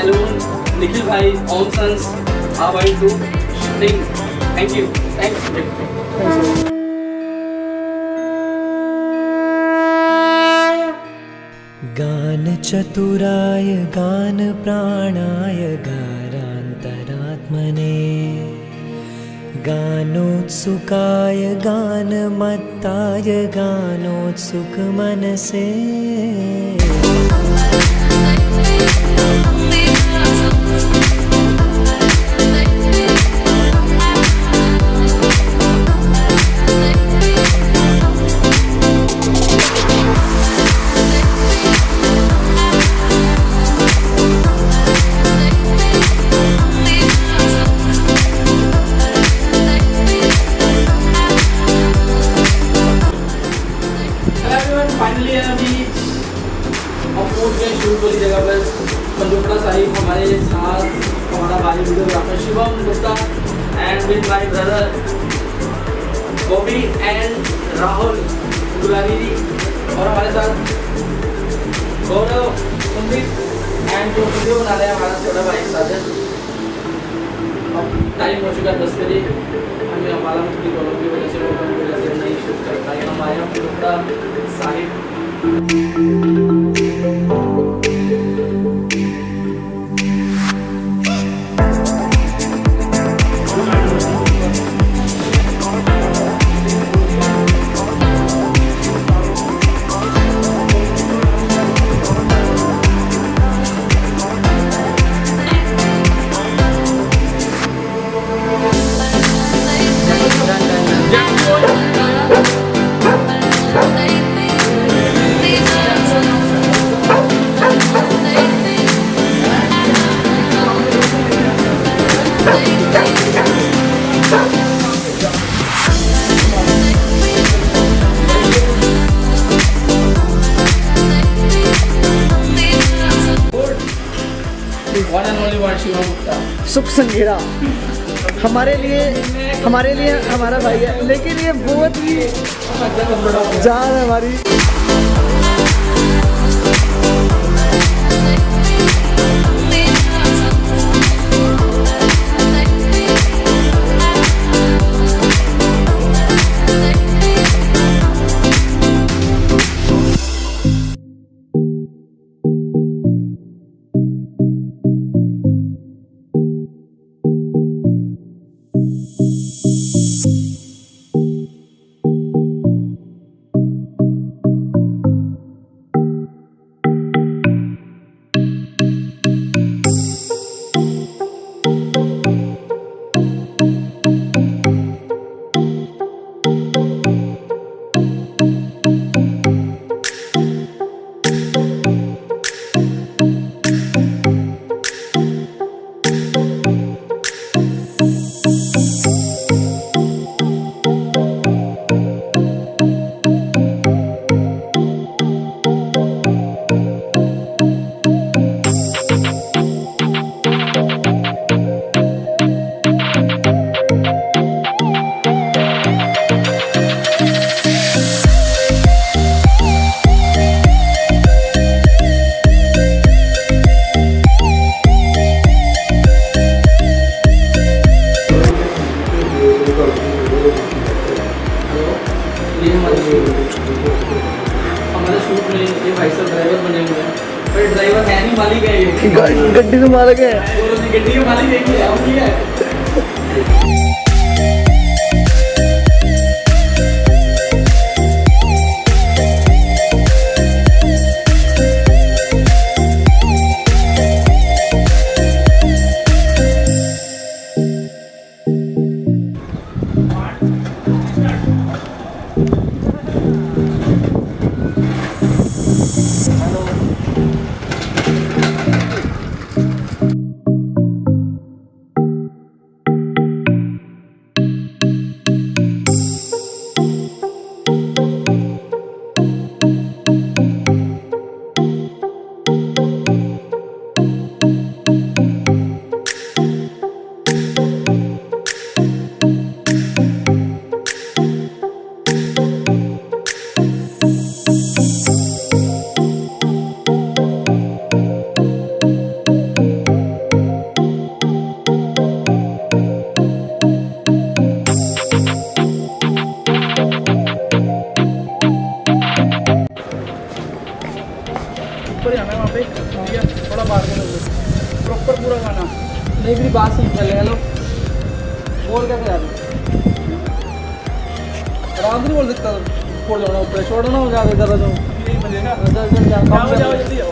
balloon, Nikhil bhai, Onsons are going to sing. Thank you. Thanks. गान चतुराय गान प्राणाय गारान्तरात्मने गानोत्सुकाय गानमत्ताय गानोत्सुकमनसे जगह पर दुट्टा साहिब हमारे साथ, हमारा भाई videographer Shivam, Gupta and with my brother Bobby and Rahul Gulani ji, और हमारे साथ गौरव, संदीप एंड जो वीडियो बना रहे हैं हमारा छोटा भाई साजन। अब टाइम हो चुका है 10 बजे, हमें हमारा मुझे गौरव की वजह से नहीं शूट कर पाए। हम आए हैं दुट्टा साहिब। सुख संगीरा हमारे लिए हमारा भाई है, लेकिन ये बहुत ही जान है हमारी। गड्डी तो मालिक है, गड्डी के मालिक है। पूरा गाना। नहीं मेरी बात सुन पहले। हेलो बोल क्या कर आराम से नहीं बोल सकता। छोड़ दो ना ऊपर, छोड़ दो ना ज़्यादा ज़्यादा जाओ जल्दी जाओ।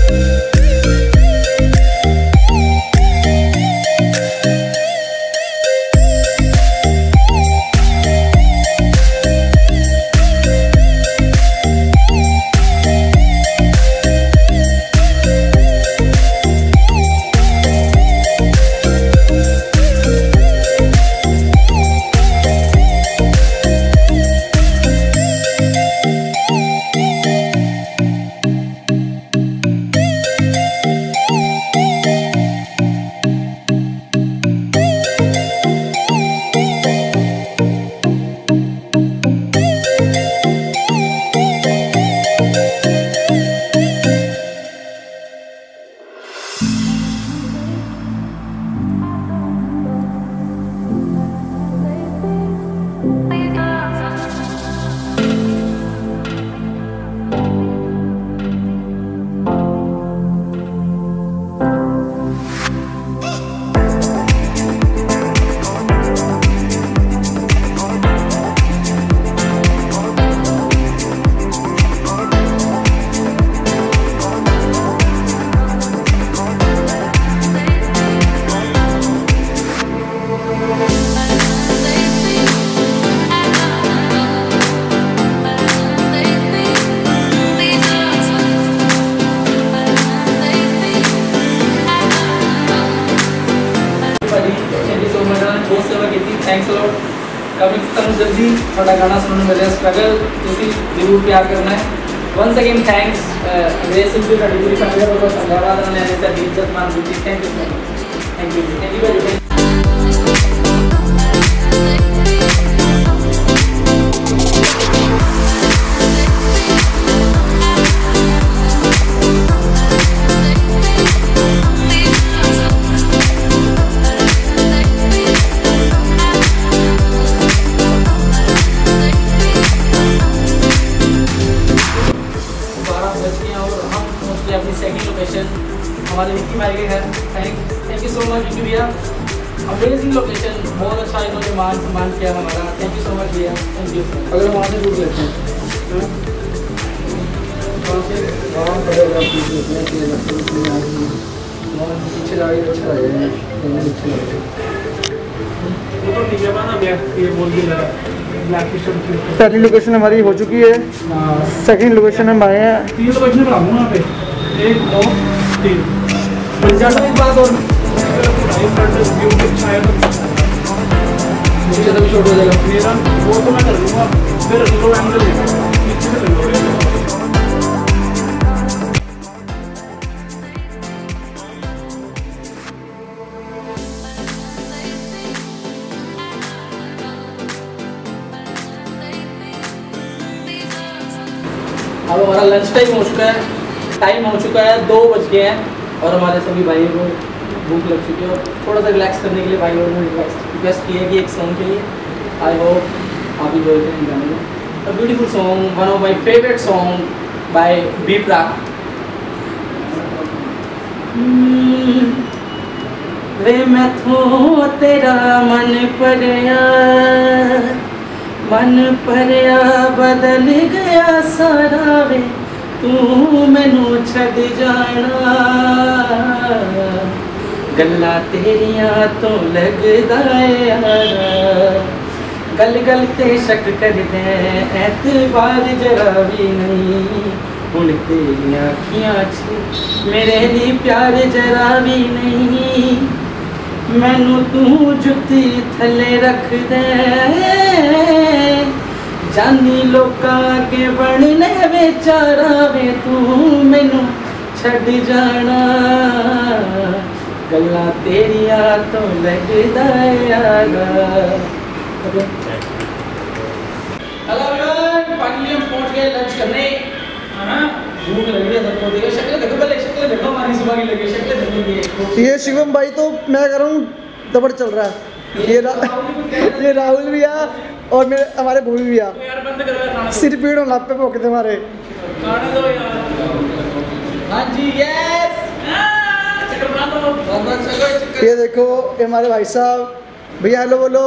जल्दी थोड़ा गाना सुनने मिले स्ट्रगल तुसी जरूर प्यार करना है। वंस अगेन थैंक्स अंग्रेज सिंपली का डिग्री का मेरा बहुत धन्यवाद ने ऐसा इज्जत मान दी। Thank you so much. Thank you very much. हमारे विक्की भाई के घर। Thank you so much Vicky भैया। अमेजिंग लोकेशन, बहुत अच्छा इन्होंने मान सम्मान किया हमारा। थैंक यू सो मच भैया। Thank you. अगर वहाँ से दूर लेते हैं पीछे जाके अच्छा लगेगा। पहली लोकेशन हमारी हो चुकी है, सेकंड लोकेशन हम आए हैं। 3 लोकेशन बनाऊंगा यहाँ पे, 1 2 3 एक बात और मुझे ज़्यादा भी शॉर्ट हो जाएगा मेरा, वो तो मैं कर लूँगा। फिर लो एंगल पीछे से ले लो। अब हमारा लंच टाइम हो चुका है, 2 बज गए हैं और हमारे सभी भाइयों को भूख लग चुकी है और थोड़ा सा रिलैक्स करने के लिए भाइयों ने रिक्वेस्ट की है कि एक सॉन्ग के लिए आई होप आप भी बोलते हैं गाने में। A beautiful song, one of my favourite song by beep. वे मैं थो तेरा मन परया बदल गया सारा वे तू मैनू छड़ जाना। गल्ला तेरिया तो लगदा यार, गल गल ते शक कर दे ऐतबार जरा भी नहीं। हुण तेरिया अखियां च मेरे लिए प्यार जरा भी नहीं। मैनू तू जुत्ती थले रख दे जानी लोका के बनने बेचारा वे तू मैनू छड़ जाना। गल्ला तेरिया तो लगदा यार। हेलो फाइनली हम पहुंच गए लंच करने। भूख लग रही है सबको। देखो शक्ल देखो, पहले शक्ल देखो हमारी सुबह की लगी शक्ल देखो। ये शिवम भाई तो मैं कह रहा हूँ दबड़ चल रहा है। ये राहुल भी है और मेरे हमारे भूमि भी है। सिर पीड़ हो लापे भोके थे हमारे। हाँ जी यस। ये देखो ये हमारे भाई साहब, भैया हेलो बोलो।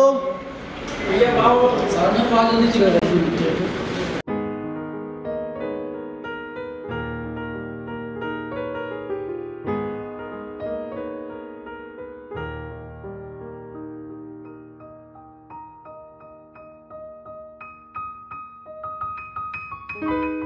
you